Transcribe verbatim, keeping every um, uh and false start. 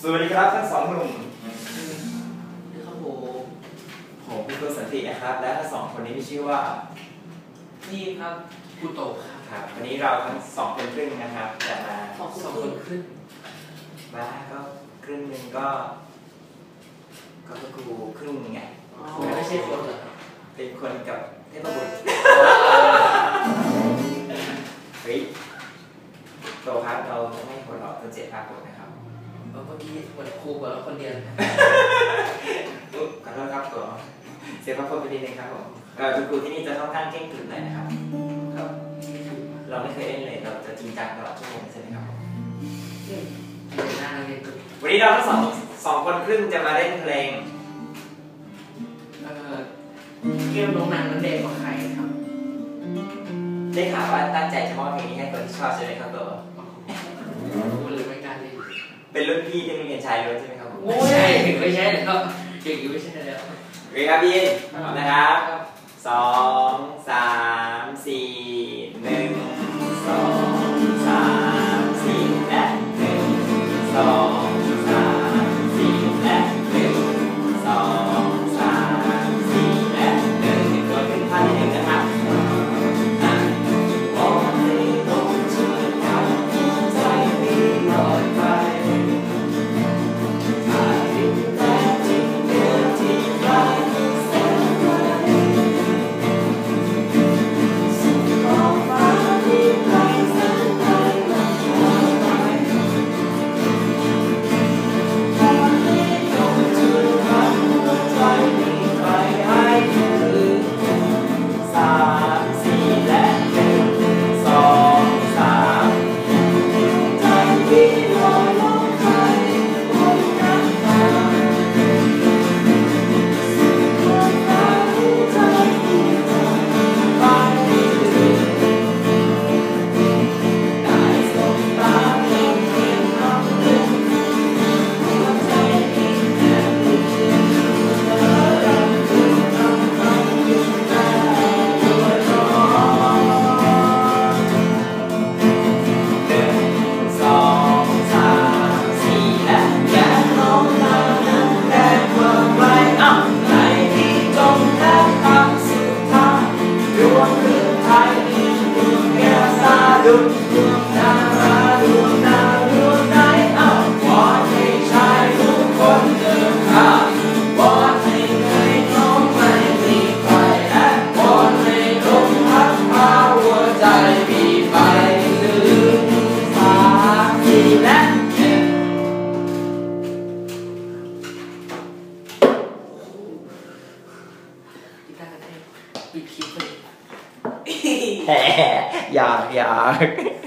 สวัสดีครับทั้งสองหนุ่มครับผมผมพี่กุสันตินะครับและทั้งสองคนนี้มีชื่อว่านี่ครับกูโตครับวันนี้เราทั้งสองคนครึ่งนะครับจะมาสองคนครึ่งมาก็ครึ่งหนึ่งก็ก็คือครูครึ่งไงไม่ใช่คนเหรอเป็นคนกับเทพบุตรเฮ้ยโตครับเราจะไม่คนหลอกจนเจ็บภาพผลนะครับเมื่อกี้เหมือนครูกับเราคนเดียวขอโทษครับตัวเสียภาพผลไปดีนึงครับผมคุณครูที่นี่จะค่อนข้างเก่งขึ้นหน่อยนะครับครับเราไม่เคยเล่นเลยเราจะจริงจังตลอดชั่วโมงใช่ไหมครับวันนี้เราทั้งสองสองคนครึ่งจะมาเล่นเพลงเกี่ยวกับหนังนั้นเด็กกว่าใครครับได้ข่าวว่าตั้งใจจะมอบเพลงนี้ให้คนที่ชอบใช่ไหมครับตัวหรือไม่การเล่นเป็นรุ่นพี่ที่โรงเรียนชายล้วนใช่ไหมครับผมไม่ใช่ไม่ใช่แล้วเก่งไม่ใช่แล้วเรียนครับพี่นะครับสองสามสี่หนึ่งสองสามสี่และหนึ่งสองสามสี่และหนึ่งสองสามสี่และหนึ่งตัวขึ้นท่าที่หนึ่งนะครับปิดคลิปเลยอยากอยาก